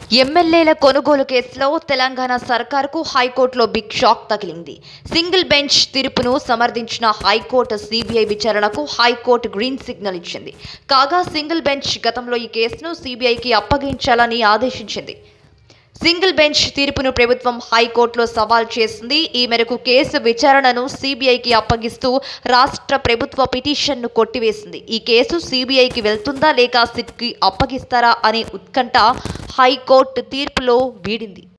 ఎమ్మెల్యేల కొనుగోలు కేసులో తెలంగాణ సర్కార్కు హైకోర్టులో బిగ్ షాక్ తగిలింది. సింగిల్ బెంచ్ తీర్పును సమర్థించిన హైకోర్టు సిబిఐ విచారణకు హైకోర్టు గ్రీన్ సిగ్నల్ ఇచ్చింది. కాగా సింగిల్ బెంచ్ గతంలో ఈ కేసును సిబిఐకి అప్పగించాలని ఆదేశించింది. సింగిల్ బెంచ్ తీర్పును ప్రభుత్వం హైకోర్టులో సవాల్ చేసింది. ఈ మేరకు కేసు విచారణను సిబిఐకి అప్పగిస్తూ రాష్ట్ర ప్రభుత్వ పిటిషన్ను కొట్టివేసింది. ఈ కేసు సిబిఐకి వెళ్తుందా లేక సిట్కి అప్పగిస్తారా అనే ఉత్కంఠ హైకోర్టు తీర్పులో వీడింది.